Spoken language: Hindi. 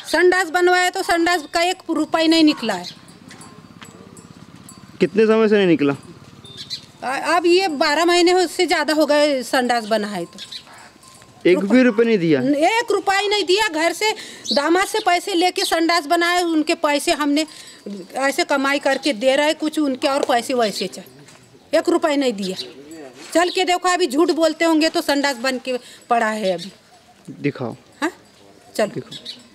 संडास बनवाया तो संडास का 1 रुपया नहीं निकला है। कितने समय से नहीं निकला? अब ये 12 महीने उससे ज़्यादा हो गए संडास बना है तो 1 भी रुपये नहीं दिया? 1 रुपया नहीं दिया। घर से दामाद से पैसे लेके संडास बनाए, उनके पैसे हमने ऐसे कमाई करके दे रहे, कुछ उनके और पैसे वैसे चाहिए। 1 रुपया नहीं दिया। चल के देखो, अभी झूठ बोलते होंगे तो संडास बन के पड़ा है अभी। दिखाओ। हाँ चल दिखाओ।